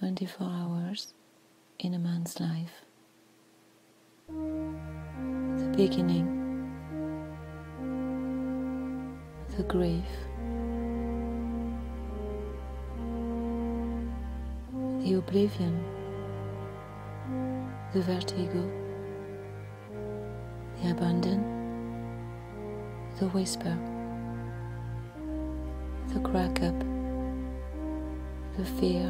24 hours in a man's life. The beginning, the grief, the oblivion, the vertigo, the abandon, the whisper, the crack up, the fear,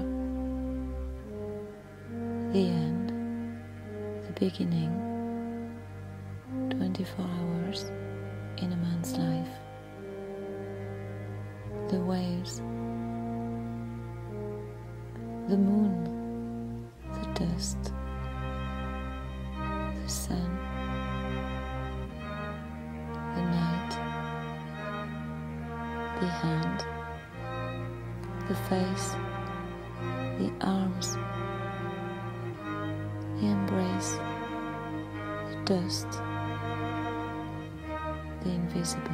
the end, the beginning, 24 hours in a man's life. The waves, the moon, the dust, the sun, the night, the hand, the face, the arms, the embrace, the dust, the invisible,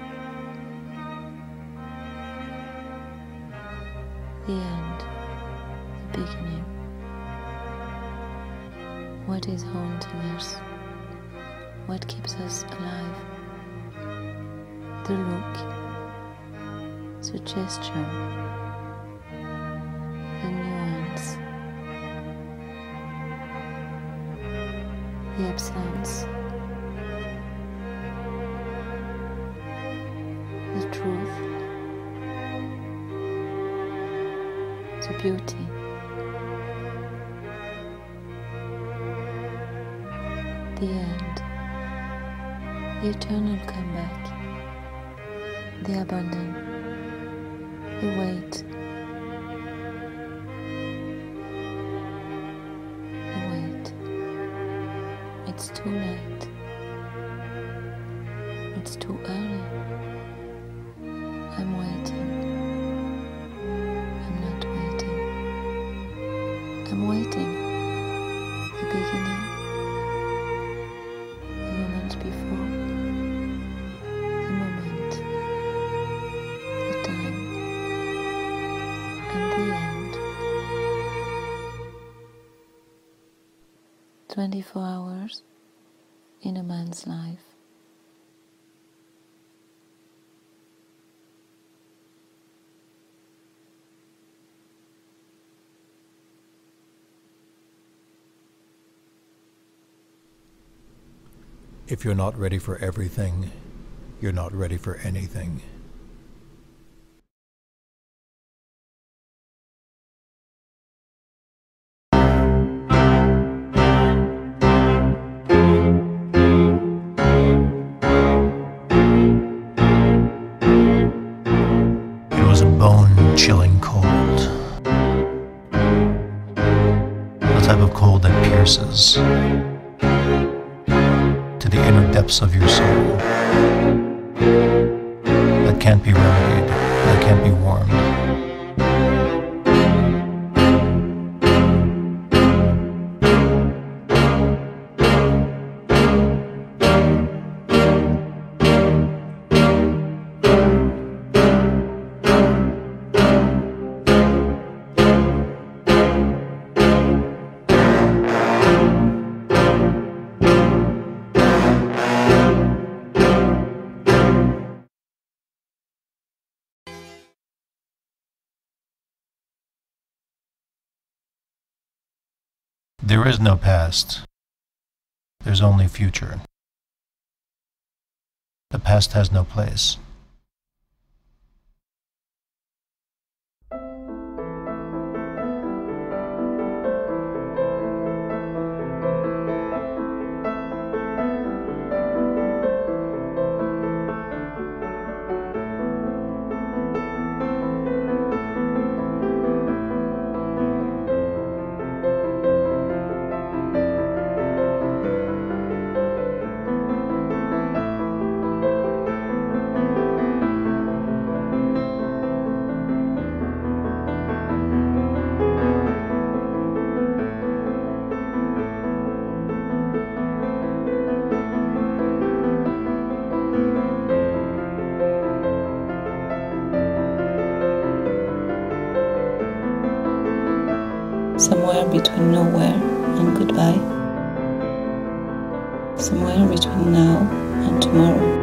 the end, the beginning. What is haunting us? What keeps us alive? The look, the gesture, the nuance, the absence, the truth, the beauty, the end, the eternal comeback, the abandon, the weight, it's too late, it's too early, I'm waiting, I'm not waiting, I'm waiting, the beginning, the moment before, the moment, the time, and the end. 24 hours in a man's life. If you're not ready for everything, you're not ready for anything. It was a bone-chilling cold. The type of cold that pierces to the inner depths of your soul, that can't be remedied, that can't be warmed. There is no past. There's only future. The past has no place. between nowhere and goodbye, somewhere between now and tomorrow.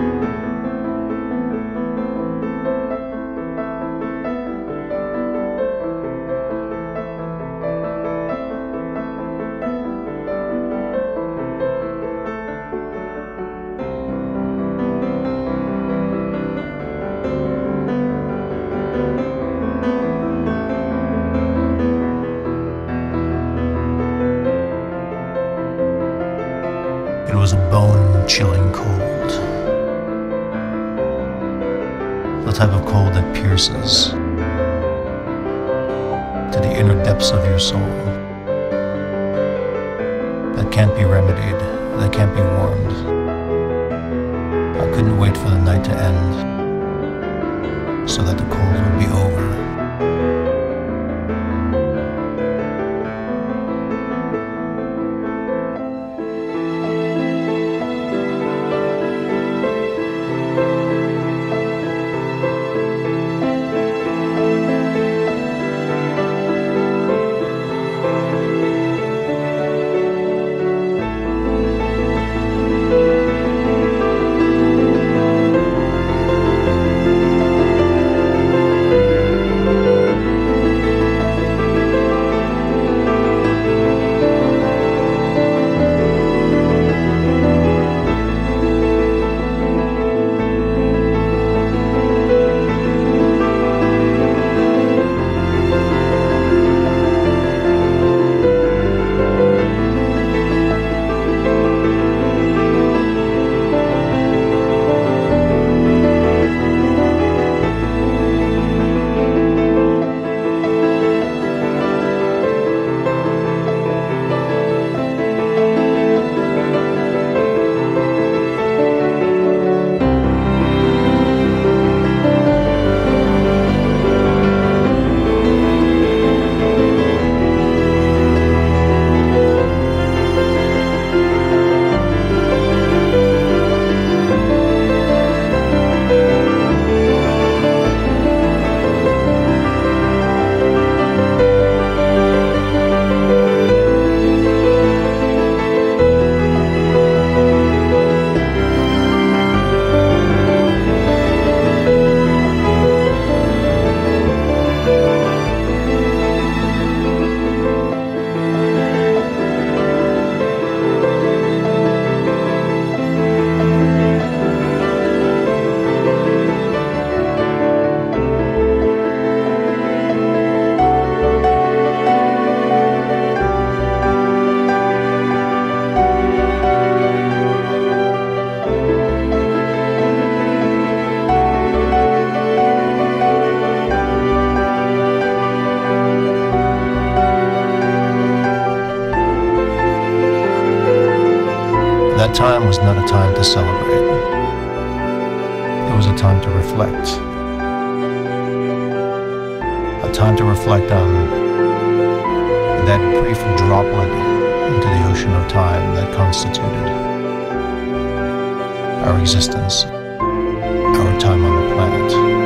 It was a bone-chilling cold. The type of cold that pierces to the inner depths of your soul. That can't be remedied, that can't be warmed. I couldn't wait for the night to end so that the cold would be over. That time was not a time to celebrate. It was a time to reflect. A time to reflect on that brief droplet into the ocean of time that constituted our existence, our time on the planet.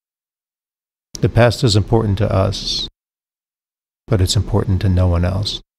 The past is important to us, but it's important to no one else.